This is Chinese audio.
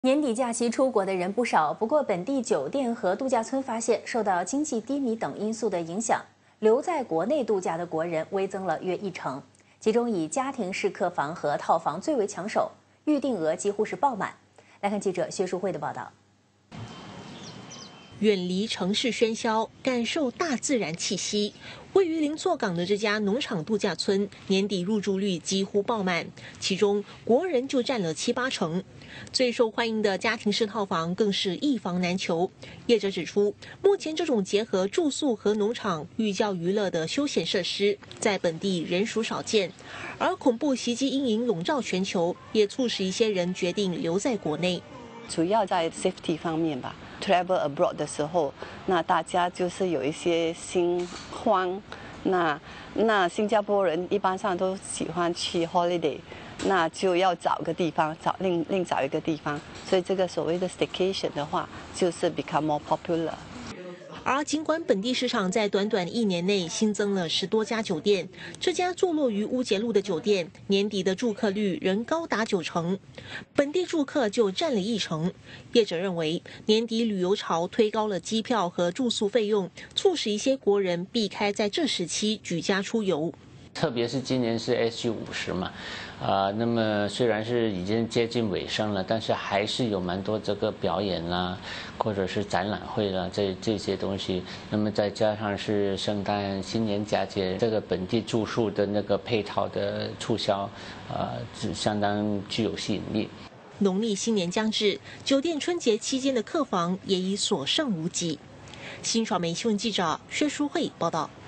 年底假期出国的人不少，不过本地酒店和度假村发现，受到经济低迷等因素的影响，留在国内度假的国人微增了约10%，其中以家庭式客房和套房最为抢手，预订额几乎是爆满。来看记者薛淑慧的报道。 远离城市喧嚣，感受大自然气息。位于林作港的这家农场度假村，年底入住率几乎爆满，其中国人就占了7、8成。最受欢迎的家庭式套房更是一房难求。业者指出，目前这种结合住宿和农场、寓教于乐的休闲设施，在本地仍属少见。而恐怖袭击阴影笼罩全球，也促使一些人决定留在国内。 主要在 safety 方面吧。Travel abroad 的时候，那大家就是有一些心慌。那新加坡人一般上都喜欢去 holiday， 那就要找个地方，另找一个地方。所以这个所谓的 staycation 的话，就是 become more popular。 而尽管本地市场在短短1年内新增了10多家酒店，这家坐落于乌节路的酒店年底的住客率仍高达9成，本地住客就占了1成。业者认为，年底旅游潮推高了机票和住宿费用，促使一些国人避开在这时期举家出游。 特别是今年是 SG50嘛，那么虽然是已经接近尾声了，但是还是有蛮多这个表演啦，或者是展览会啦，这些东西。那么再加上是圣诞、新年佳节，这个本地住宿的那个配套的促销，相当具有吸引力。 农历新年将至，酒店春节期间的客房也已所剩无几。新传媒新闻记者薛淑慧报道。